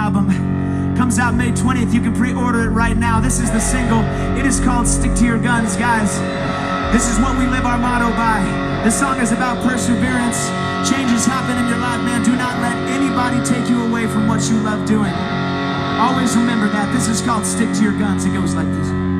album. Comes out May 20th. You can pre-order it right now. This is the single. It is called Stick to Your Guns, guys. This is what we live our motto by. This song is about perseverance. Changes happen in your life, man. Do not let anybody take you away from what you love doing. Always remember that. This is called Stick to Your Guns. It goes like this.